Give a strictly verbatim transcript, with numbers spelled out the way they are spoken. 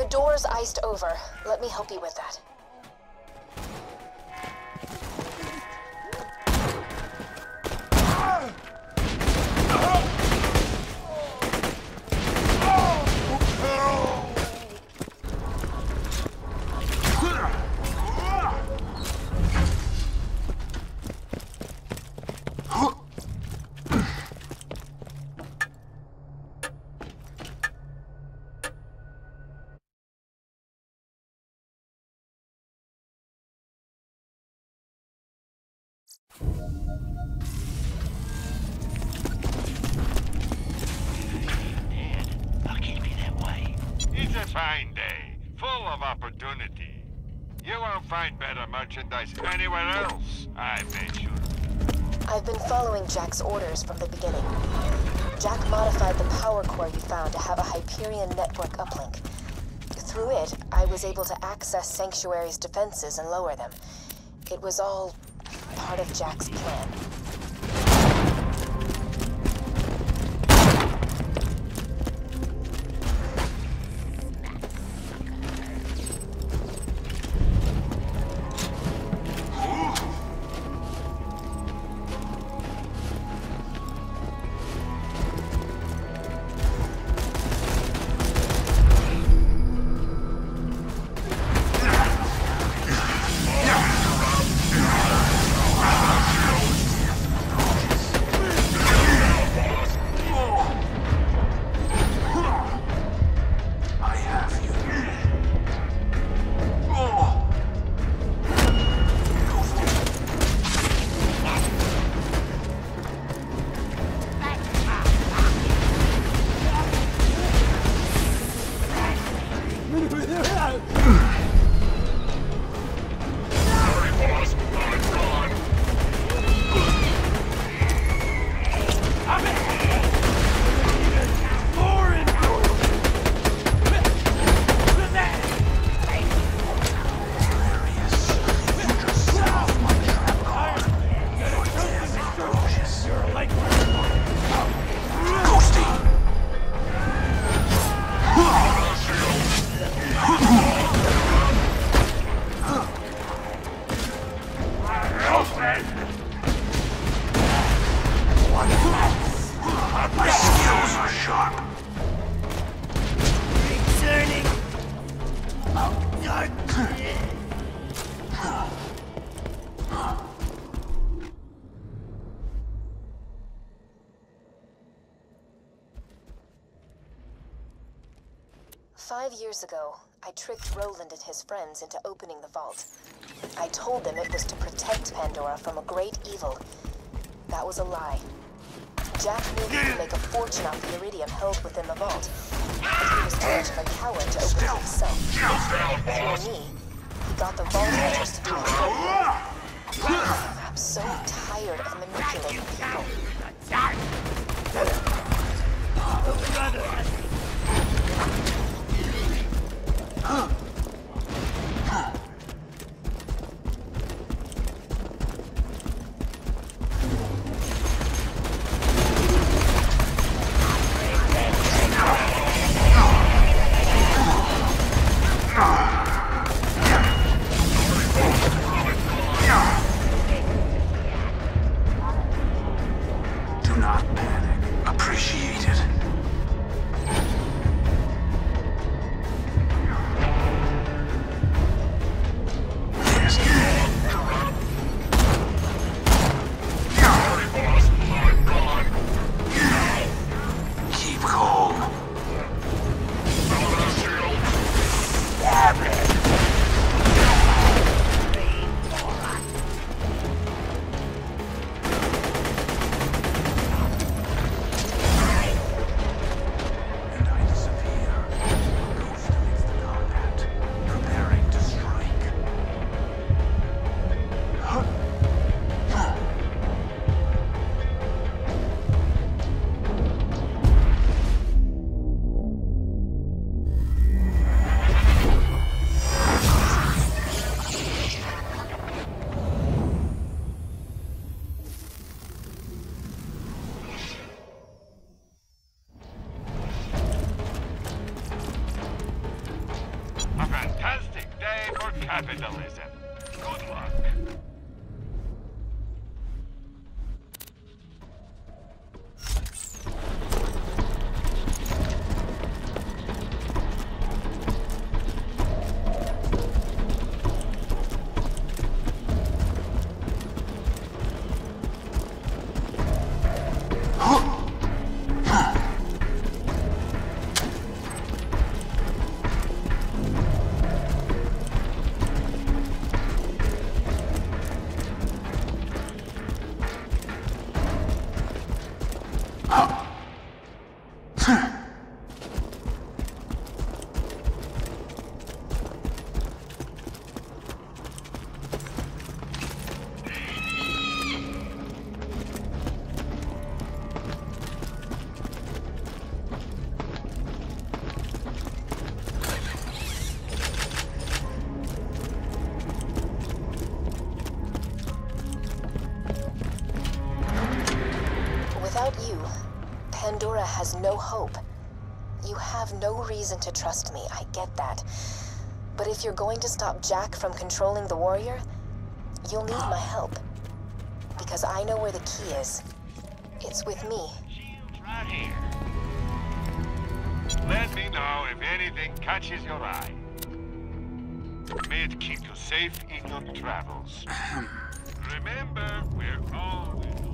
The door's iced over. Let me help you with that. It's a fine day, full of opportunity. You won't find better merchandise anywhere else, I bet you. I've been following Jack's orders from the beginning. Jack modified the power core you found to have a Hyperion network uplink. Through it, I was able to access Sanctuary's defenses and lower them. It was all part of Jack's plan. Five years ago, I tricked Roland and his friends into opening the vault. I told them it was to protect Pandora from a great evil. That was a lie. Jack knew he could make a fortune off the iridium held within the vault, and he was too much of a coward to open it himself. Through me, he got the vault hunters to do his work. I'm so tired of manipulating people. Do not panic. Appreciate it. capitalism. Good luck. Without you, Pandora has no hope. You have no reason to trust me, I get that. But if you're going to stop Jack from controlling the warrior, you'll need my help. Because I know where the key is. It's with me. Shield's right here. Let me know if anything catches your eye. May it keep you safe in your travels. Remember, we're always...